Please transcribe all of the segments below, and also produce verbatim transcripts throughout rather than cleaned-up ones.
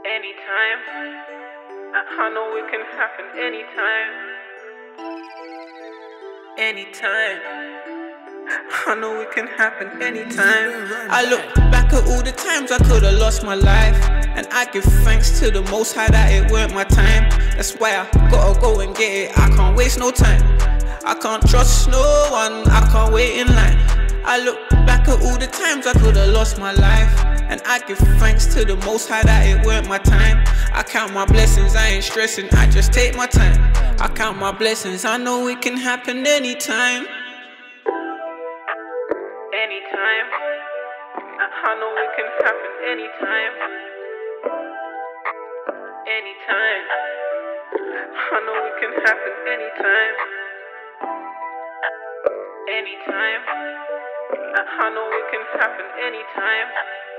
Anytime, I know it can happen anytime. Anytime, I know it can happen anytime. I look back at all the times I could've lost my life, and I give thanks to the Most High that it weren't my time. That's why I gotta go and get it, I can't waste no time. I can't trust no one, I can't wait in line. I look back at all the times I could've lost my life, and I give thanks to the Most High that it weren't my time. I count my blessings, I ain't stressing, I just take my time. I count my blessings, I know it can happen anytime. Anytime, I know it can happen anytime. Anytime, I know it can happen anytime. Anytime, I know it can happen anytime.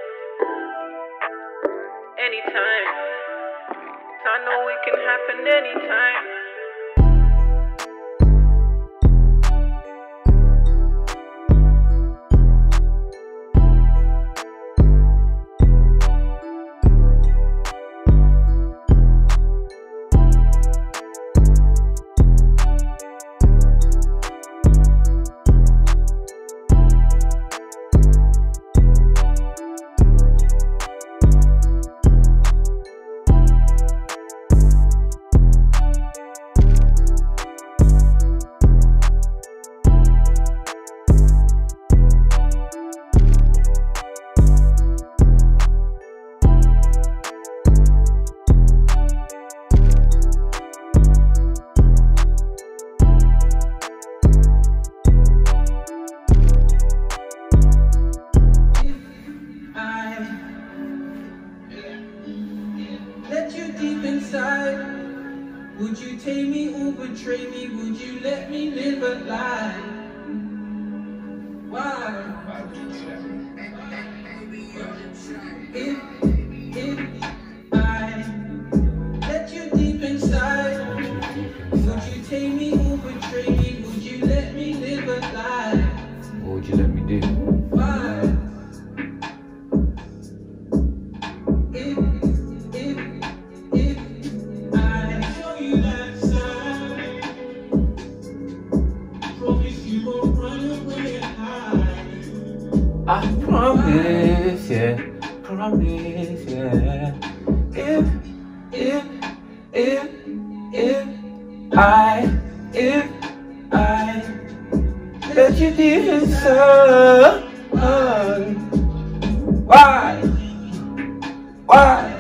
Anytime, I know it can happen anytime. Deep inside, would you take me or betray me? Would you let me live a lie? Why? If, if I let you deep inside, would you take me or betray me? Would you let me live a lie? What would you let me do? Why? I promise, yeah, promise, yeah. If, if, if, if I, if I let you deep inside, why, why?